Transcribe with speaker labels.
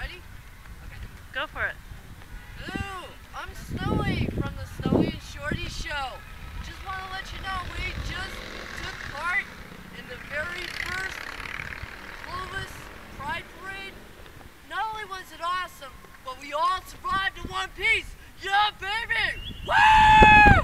Speaker 1: Ready? Okay.
Speaker 2: Go for it.
Speaker 1: Hello, I'm Snowy from the Snowy and Shorty Show. Just want to let you know we just took part in the very first Clovis Pride Parade. Not only was it awesome, but we all survived in one piece. Yeah, baby! Woo!